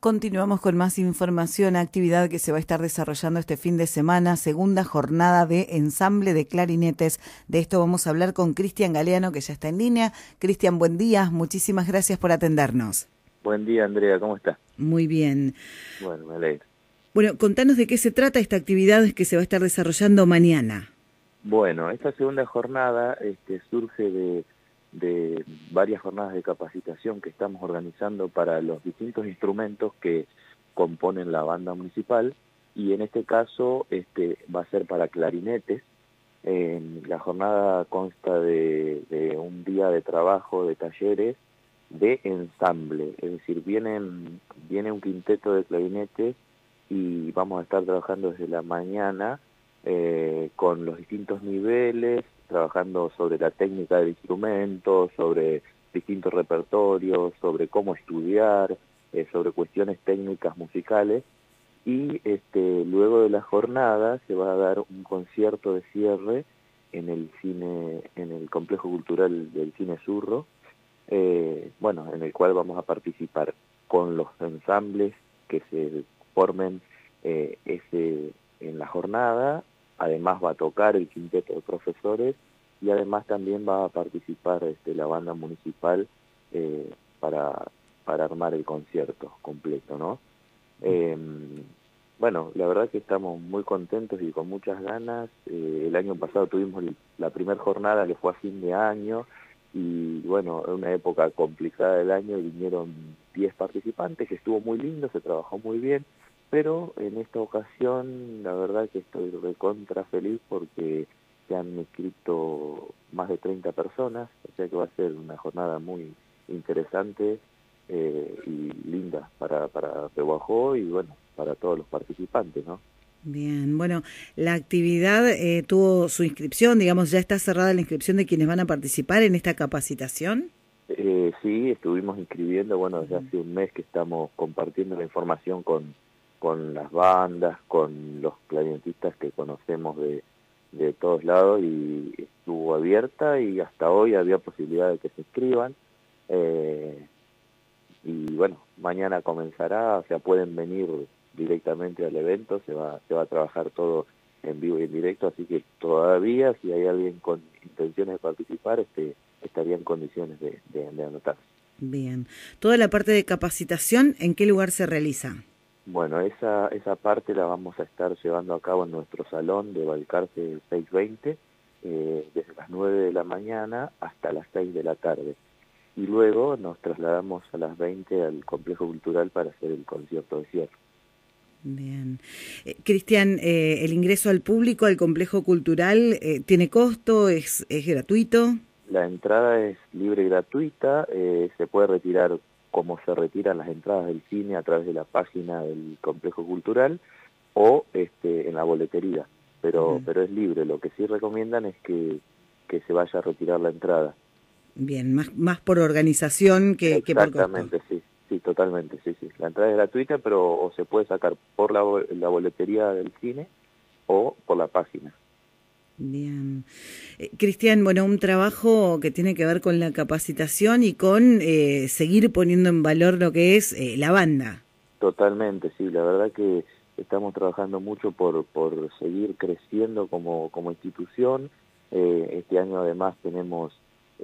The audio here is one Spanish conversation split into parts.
Continuamos con más información, actividad que se va a estar desarrollando este fin de semana, segunda jornada de ensamble de clarinetes. De esto vamos a hablar con Cristian Galeano, que ya está en línea. Cristian, buen día, muchísimas gracias por atendernos. Buen día, Andrea, ¿cómo estás? Muy bien. Bueno, me alegro. Bueno, contanos de qué se trata esta actividad que se va a estar desarrollando mañana. Bueno, esta segunda jornada surge de varias jornadas de capacitación que estamos organizando para los distintos instrumentos que componen la banda municipal, y en este caso va a ser para clarinetes. La jornada consta de un día de trabajo, de talleres, de ensamble, es decir, viene un quinteto de clarinetes y vamos a estar trabajando desde la mañana con los distintos niveles, trabajando sobre la técnica del instrumento, sobre distintos repertorios, sobre cómo estudiar, sobre cuestiones técnicas musicales, y luego de la jornada se va a dar un concierto de cierre en el Complejo Cultural del Cine Surro, en el cual vamos a participar con los ensambles que se formen en la jornada. Además va a tocar el quinteto de profesores y además también va a participar la banda municipal para armar el concierto completo, ¿no? La verdad que estamos muy contentos y con muchas ganas. El año pasado tuvimos la primera jornada que fue a fin de año, y bueno, en una época complicada del año vinieron 10 participantes, que estuvo muy lindo, se trabajó muy bien, pero en esta ocasión la verdad que estoy recontra feliz porque se han inscrito más de 30 personas, o sea que va a ser una jornada muy interesante y linda para Pehuajó y bueno, para todos los participantes, ¿no? Bien, bueno, la actividad tuvo su inscripción, digamos, ¿ya está cerrada la inscripción de quienes van a participar en esta capacitación? Sí, estuvimos inscribiendo, bueno, desde hace un mes que estamos compartiendo la información con las bandas, con los clarinetistas que conocemos de todos lados, y estuvo abierta y hasta hoy había posibilidad de que se inscriban. Y bueno, mañana comenzará, o sea, pueden venir directamente al evento, se va a trabajar todo en vivo y en directo, así que todavía si hay alguien con intenciones de participar, estaría en condiciones de anotarse. Bien. Toda la parte de capacitación, ¿en qué lugar se realiza? Bueno, esa parte la vamos a estar llevando a cabo en nuestro salón de Balcarce 620, desde las 9 de la mañana hasta las 6 de la tarde. Y luego nos trasladamos a las 20 al Complejo Cultural para hacer el concierto de cierre. Bien. Cristian, ¿el ingreso al público al Complejo Cultural tiene costo? ¿Es gratuito? La entrada es libre y gratuita, se puede retirar como se retiran las entradas del cine a través de la página del Complejo Cultural o en la boletería, pero es libre. Lo que sí recomiendan es que se vaya a retirar la entrada. Bien, más por organización que por costo. Exactamente, sí, totalmente, sí. La entrada es gratuita, pero o se puede sacar por la boletería del cine o por la página. Bien. Cristian, bueno, un trabajo que tiene que ver con la capacitación y con seguir poniendo en valor lo que es la banda. Totalmente, sí, la verdad que estamos trabajando mucho por seguir creciendo como institución. Este año además tenemos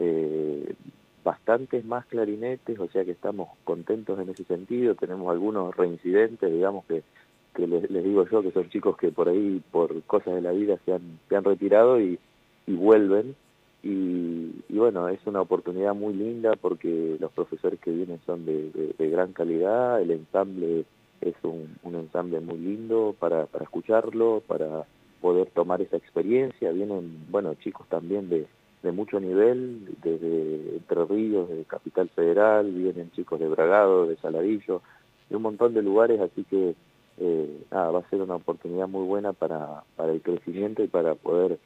bastantes más clarinetes, o sea que estamos contentos en ese sentido. Tenemos algunos reincidentes, digamos, que les digo yo, que son chicos que por ahí, por cosas de la vida, se han retirado y vuelven. Y bueno, es una oportunidad muy linda porque los profesores que vienen son de gran calidad, el ensamble es un ensamble muy lindo para escucharlo, para poder tomar esa experiencia. Vienen, bueno, chicos también de mucho nivel, desde Entre Ríos, de Capital Federal, vienen chicos de Bragado, de Saladillo, de un montón de lugares, así que va a ser una oportunidad muy buena para el crecimiento y para poder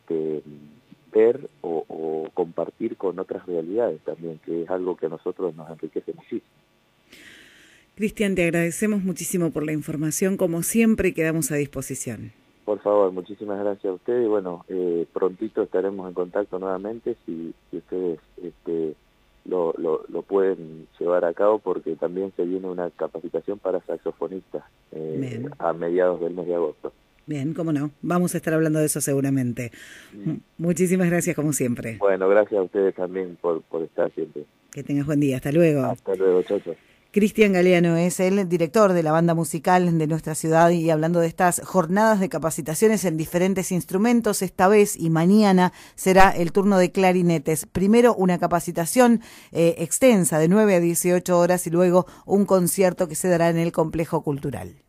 ver o compartir con otras realidades también, que es algo que a nosotros nos enriquece muchísimo. Cristian, te agradecemos muchísimo por la información, como siempre, y quedamos a disposición. Por favor, muchísimas gracias a ustedes. Bueno, prontito estaremos en contacto nuevamente si ustedes lo pueden llevar a cabo, porque también se viene una capacitación para saxofonistas a mediados del mes de agosto. Bien, cómo no. Vamos a estar hablando de eso seguramente. Muchísimas gracias, como siempre. Bueno, gracias a ustedes también por estar siempre. Que tengas buen día. Hasta luego. Hasta luego, chau, chau. Cristian Galeano es el director de la banda musical de nuestra ciudad, y hablando de estas jornadas de capacitaciones en diferentes instrumentos, esta vez y mañana será el turno de clarinetes. Primero una capacitación extensa de 9 a 18 horas y luego un concierto que se dará en el Complejo Cultural.